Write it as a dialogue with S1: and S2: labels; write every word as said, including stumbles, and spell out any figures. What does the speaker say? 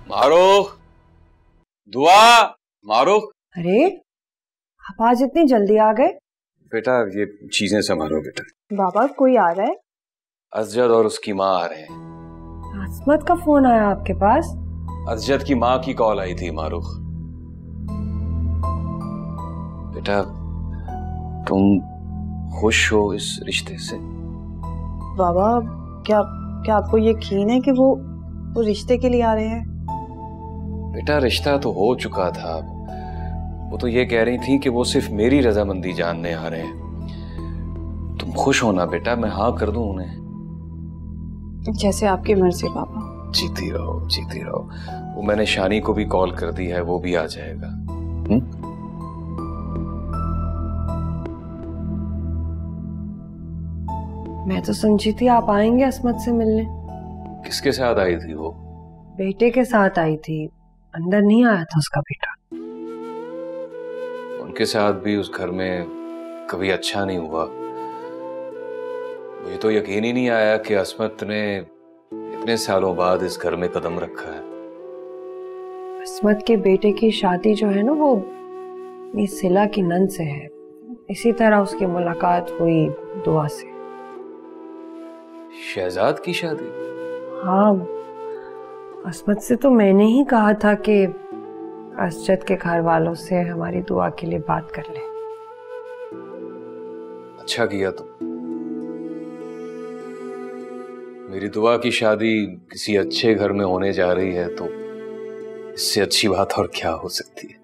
S1: मारूख, दुआ, मारूख।
S2: अरे आप आज इतनी जल्दी आ गए?
S1: बेटा ये चीजें संभालो बेटा।
S2: बाबा कोई आ रहा है?
S1: असजद और उसकी माँ आ रहे हैं।
S2: असमत का फोन आया आपके पास?
S1: असजद की माँ की कॉल आई थी मारूख। बेटा तुम खुश हो इस रिश्ते से?
S3: बाबा क्या क्या आपको यकीन है कि वो वो रिश्ते के लिए आ रहे हैं?
S1: बेटा रिश्ता तो हो चुका था। वो तो ये कह रही थी कि वो सिर्फ मेरी रजामंदी जानने आ रहे हैं। तुम खुश हो ना बेटा, मैं हाँ कर दूं उन्हें।
S3: जैसे आपकी मर्जी बाबा।
S1: जीती रहो जीती रहो। वो मैंने शानी को भी कॉल कर दी है, वो भी आ जाएगा। हुँ?
S2: मैं तो समझी थी आप आएंगे असमत से मिलने।
S1: किसके साथ आई थी वो?
S2: बेटे के साथ आई थी, अंदर नहीं आया था उसका बेटा।
S1: उनके साथ भी उस घर में कभी अच्छा नहीं हुआ। मुझे तो यकीन ही नहीं आया कि असमत ने इतने सालों बाद इस घर में कदम रखा है।
S2: असमत के बेटे की शादी जो है ना वो इस सिला की नन से है। इसी तरह उसकी मुलाकात हुई दुआ से।
S1: शहजाद की शादी?
S2: हाँ, असमत से तो मैंने ही कहा था कि असजद के घर वालों से हमारी दुआ के लिए बात कर ले।
S1: अच्छा किया तुम। मेरी दुआ की शादी किसी अच्छे घर में होने जा रही है तो इससे अच्छी बात और क्या हो सकती है।